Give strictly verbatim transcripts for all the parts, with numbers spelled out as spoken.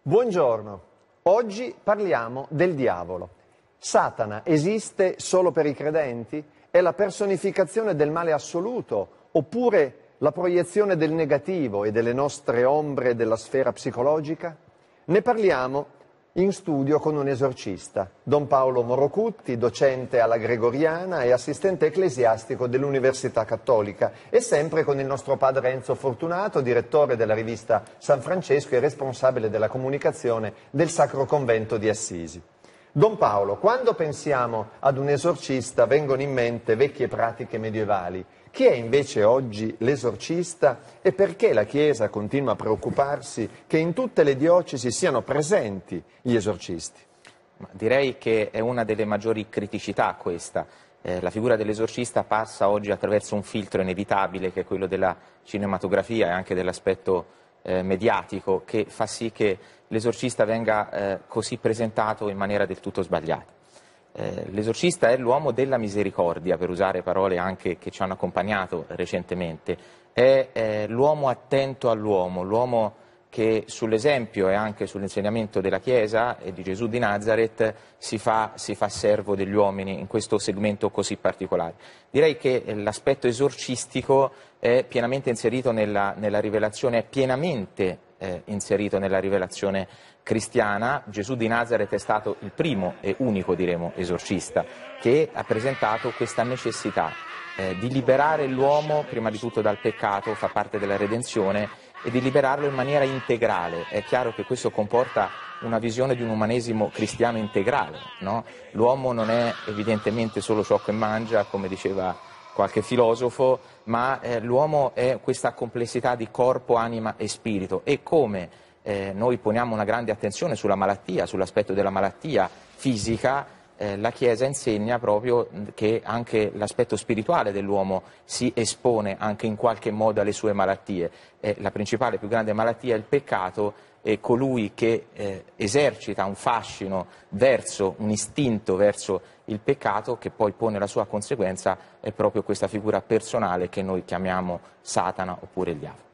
Buongiorno, oggi parliamo del diavolo. Satana esiste solo per i credenti? È la personificazione del male assoluto oppure la proiezione del negativo e delle nostre ombre della sfera psicologica? Ne parliamo in studio con un esorcista, Don Paolo Morocutti, docente alla Gregoriana e assistente ecclesiastico dell'Università Cattolica, e sempre con il nostro padre Enzo Fortunato, direttore della rivista San Francesco e responsabile della comunicazione del Sacro Convento di Assisi. Don Paolo, quando pensiamo ad un esorcista vengono in mente vecchie pratiche medievali. Chi è invece oggi l'esorcista e perché la Chiesa continua a preoccuparsi che in tutte le diocesi siano presenti gli esorcisti? Ma direi che è una delle maggiori criticità questa. Eh, la figura dell'esorcista passa oggi attraverso un filtro inevitabile che è quello della cinematografia e anche dell'aspetto eh, mediatico, che fa sì che l'esorcista venga eh, così presentato in maniera del tutto sbagliata. Eh, l'esorcista è l'uomo della misericordia, per usare parole anche che ci hanno accompagnato recentemente, è eh, l'uomo attento all'uomo, l'uomo che sull'esempio e anche sull'insegnamento della Chiesa e di Gesù di Nazareth si fa, si fa servo degli uomini in questo segmento così particolare. Direi che l'aspetto esorcistico è pienamente inserito nella, nella rivelazione, è pienamente eh, inserito nella rivelazione cristiana. Gesù di Nazareth è stato il primo e unico, diremo, esorcista che ha presentato questa necessità eh, di liberare l'uomo prima di tutto dal peccato, fa parte della redenzione, e di liberarlo in maniera integrale. È chiaro che questo comporta una visione di un umanesimo cristiano integrale, no? L'uomo non è evidentemente solo ciò che mangia, come diceva qualche filosofo, ma eh, l'uomo è questa complessità di corpo, anima e spirito, e come eh, noi poniamo una grande attenzione sulla malattia, sull'aspetto della malattia fisica, Eh, la Chiesa insegna proprio che anche l'aspetto spirituale dell'uomo si espone anche in qualche modo alle sue malattie. Eh, la principale, più grande malattia è il peccato, e colui che eh, esercita un fascino verso, un istinto verso il peccato, che poi pone la sua conseguenza, è proprio questa figura personale che noi chiamiamo Satana oppure il diavolo.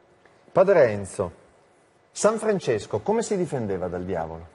Padre Enzo, San Francesco come si difendeva dal diavolo?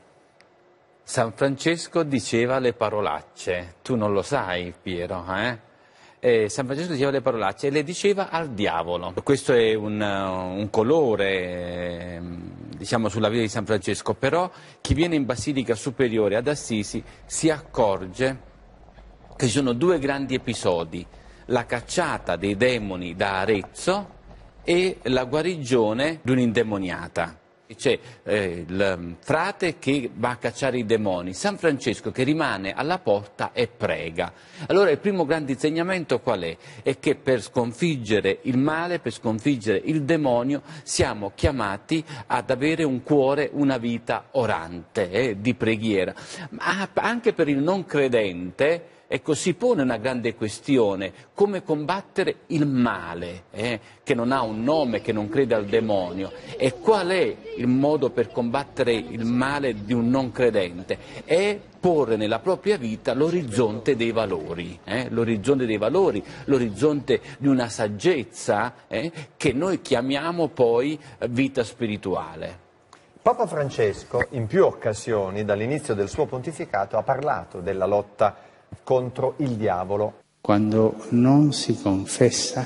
San Francesco diceva le parolacce, tu non lo sai, Piero, eh? Eh, San Francesco diceva le parolacce e le diceva al diavolo. Questo è un, un colore, eh, diciamo, sulla vita di San Francesco, però chi viene in Basilica Superiore ad Assisi si accorge che ci sono due grandi episodi: la cacciata dei demoni da Arezzo e la guarigione di un'indemoniata. C'è eh, il frate che va a cacciare i demoni, San Francesco che rimane alla porta e prega. Allora il primo grande insegnamento qual è? È che per sconfiggere il male, per sconfiggere il demonio, siamo chiamati ad avere un cuore, una vita orante, eh, di preghiera. Ma anche per il non credente, ecco, si pone una grande questione: come combattere il male, eh, che non ha un nome, che non crede al demonio. E qual è il modo per combattere il male di un non credente? È porre nella propria vita l'orizzonte dei valori, eh, l'orizzonte dei valori, l'orizzonte di una saggezza eh, che noi chiamiamo poi vita spirituale. Papa Francesco in più occasioni dall'inizio del suo pontificato ha parlato della lotta contro il diavolo. Quando non si confessa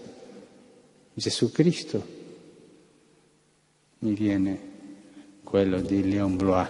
Gesù Cristo, mi viene quello di Léon Blois: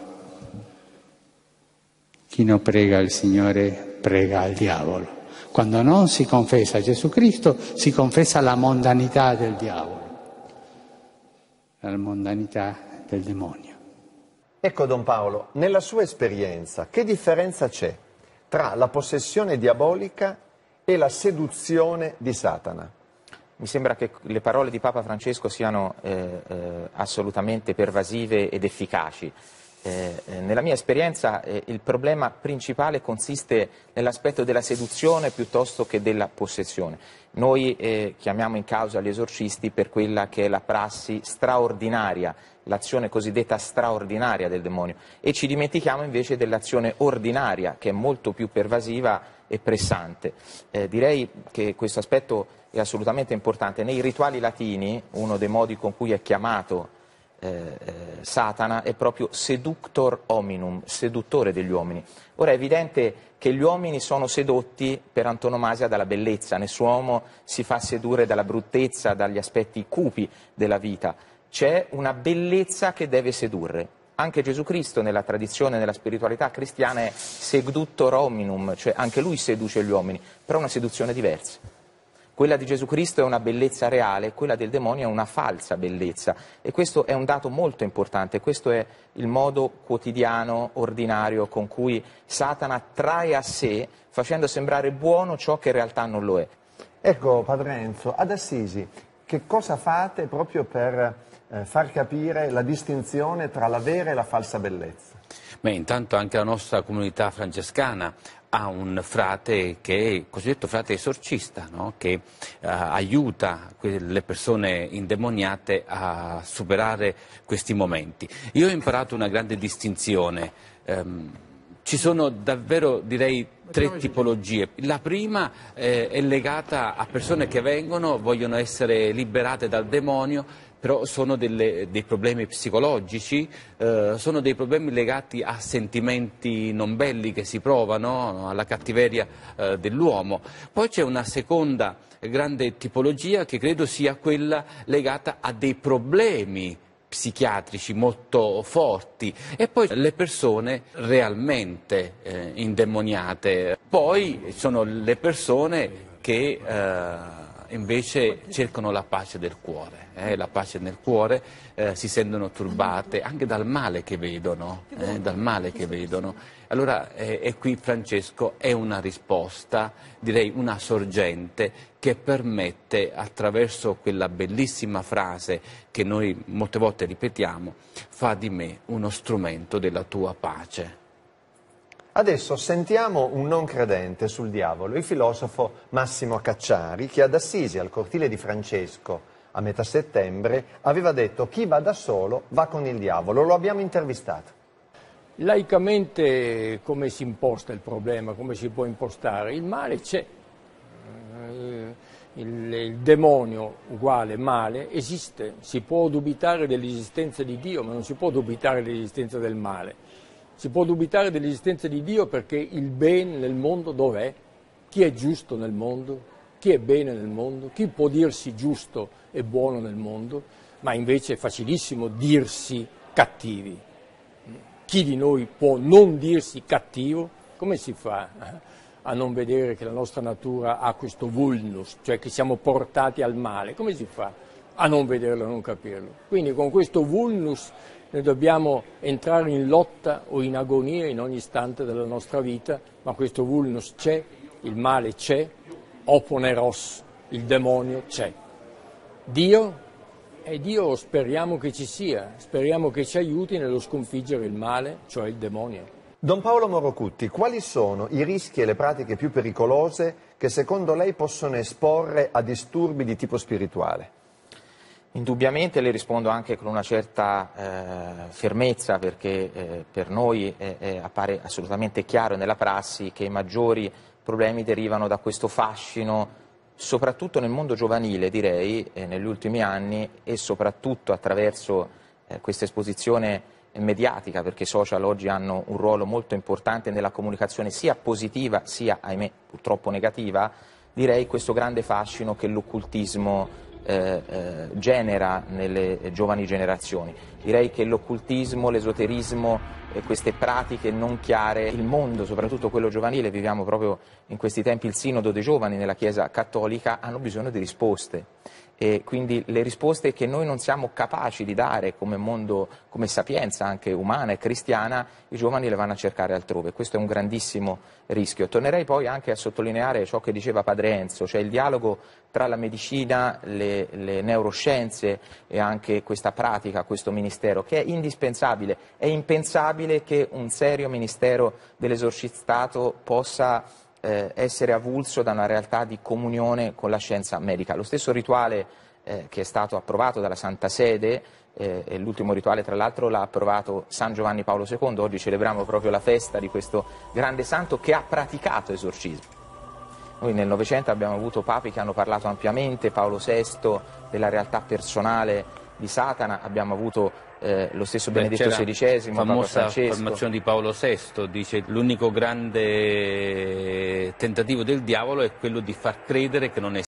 chi non prega il Signore prega al diavolo. Quando non si confessa Gesù Cristo si confessa la mondanità del diavolo, la mondanità del demonio. Ecco, Don Paolo, nella sua esperienza che differenza c'è tra la possessione diabolica e la seduzione di Satana? Mi sembra che le parole di Papa Francesco siano eh, eh, assolutamente pervasive ed efficaci. Eh, eh, nella mia esperienza eh, il problema principale consiste nell'aspetto della seduzione piuttosto che della possessione. Noi eh, chiamiamo in causa gli esorcisti per quella che è la prassi straordinaria, l'azione cosiddetta straordinaria del demonio, e ci dimentichiamo invece dell'azione ordinaria, che è molto più pervasiva e pressante. Eh, direi che questo aspetto è assolutamente importante. Nei rituali latini, uno dei modi con cui è chiamato eh, eh, Satana è proprio seductor hominum, seduttore degli uomini. Ora è evidente che gli uomini sono sedotti per antonomasia dalla bellezza, nessun uomo si fa sedurre dalla bruttezza, dagli aspetti cupi della vita. C'è una bellezza che deve sedurre. Anche Gesù Cristo nella tradizione, nella spiritualità cristiana è seductor hominum, cioè anche lui seduce gli uomini, però è una seduzione diversa. Quella di Gesù Cristo è una bellezza reale, quella del demonio è una falsa bellezza, e questo è un dato molto importante. Questo è il modo quotidiano, ordinario, con cui Satana trae a sé, facendo sembrare buono ciò che in realtà non lo è. Ecco, Padre Enzo, ad Assisi che cosa fate proprio per eh, far capire la distinzione tra la vera e la falsa bellezza? Beh, intanto anche la nostra comunità francescana ha un frate che è il cosiddetto frate esorcista, no? Che eh, aiuta le persone indemoniate a superare questi momenti. Io ho imparato una grande distinzione. Ehm, ci sono davvero, direi, tre tipologie. La prima eh, è legata a persone che vengono, vogliono essere liberate dal demonio, però sono delle, dei problemi psicologici, eh, sono dei problemi legati a sentimenti non belli che si provano, alla cattiveria eh, dell'uomo. Poi c'è una seconda grande tipologia che credo sia quella legata a dei problemi psichiatrici molto forti, e poi le persone realmente eh, indemoniate. Poi sono le persone che eh, invece cercano la pace del cuore, eh, la pace nel cuore, eh, si sentono turbate anche dal male che vedono, eh, dal male che vedono. Allora, eh, e qui Francesco è una risposta, direi una sorgente, che permette, attraverso quella bellissima frase che noi molte volte ripetiamo, fa di me uno strumento della tua pace. Adesso sentiamo un non credente sul diavolo, il filosofo Massimo Cacciari, che ad Assisi, al cortile di Francesco, a metà settembre, aveva detto: chi va da solo va con il diavolo. Lo abbiamo intervistato. Laicamente come si imposta il problema, come si può impostare? Il male c'è, il, il demonio uguale male esiste, si può dubitare dell'esistenza di Dio, ma non si può dubitare dell'esistenza del male. Si può dubitare dell'esistenza di Dio perché il bene nel mondo dov'è? Chi è giusto nel mondo? Chi è bene nel mondo? Chi può dirsi giusto e buono nel mondo? Ma invece è facilissimo dirsi cattivi. Chi di noi può non dirsi cattivo? Come si fa a non vedere che la nostra natura ha questo vulnus, cioè che siamo portati al male? Come si fa a non vederlo, a non capirlo? Quindi con questo vulnus noi dobbiamo entrare in lotta o in agonia in ogni istante della nostra vita, ma questo vulnus c'è, il male c'è, oponeros, il demonio c'è. Dio, e Dio speriamo che ci sia, speriamo che ci aiuti nello sconfiggere il male, cioè il demonio. Don Paolo Morocutti, quali sono i rischi e le pratiche più pericolose che secondo lei possono esporre a disturbi di tipo spirituale? Indubbiamente le rispondo anche con una certa eh, fermezza, perché eh, per noi eh, eh, appare assolutamente chiaro nella prassi che i maggiori problemi derivano da questo fascino, soprattutto nel mondo giovanile direi, eh, negli ultimi anni, e soprattutto attraverso eh, questa esposizione mediatica, perché i social oggi hanno un ruolo molto importante nella comunicazione sia positiva sia, ahimè, purtroppo negativa, direi questo grande fascino che l'occultismo Eh, eh, genera nelle giovani generazioni. Direi che l'occultismo, l'esoterismo, eh, queste pratiche non chiare, il mondo, soprattutto quello giovanile, viviamo proprio in questi tempi il sinodo dei giovani nella Chiesa cattolica, hanno bisogno di risposte. E quindi le risposte che noi non siamo capaci di dare come mondo, come sapienza anche umana e cristiana, i giovani le vanno a cercare altrove. Questo è un grandissimo rischio. Tornerei poi anche a sottolineare ciò che diceva Padre Enzo, cioè il dialogo tra la medicina, le, le neuroscienze e anche questa pratica, questo ministero, che è indispensabile. È impensabile che un serio ministero dell'esorcistato possa Eh, essere avulso da una realtà di comunione con la scienza medica. Lo stesso rituale eh, che è stato approvato dalla Santa Sede, eh, e l'ultimo rituale tra l'altro l'ha approvato San Giovanni Paolo secondo, oggi celebriamo proprio la festa di questo grande santo che ha praticato esorcismo. Noi nel Novecento abbiamo avuto papi che hanno parlato ampiamente, Paolo sesto, della realtà personale di Satana, abbiamo avuto eh, lo stesso Beh, Benedetto sedicesimo, la Papa famosa Francesco. affermazione di Paolo sesto, dice l'unico grande tentativo del diavolo è quello di far credere che non